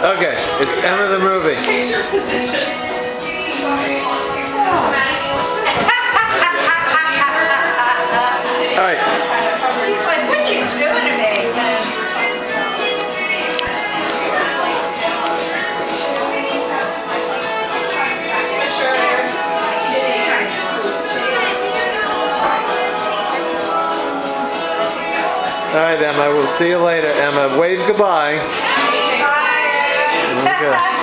Okay, it's Emma the movie. All right. He's like, what are you doing to me? All right, Emma. We'll see you later, Emma. Wave goodbye. Bye. Okay.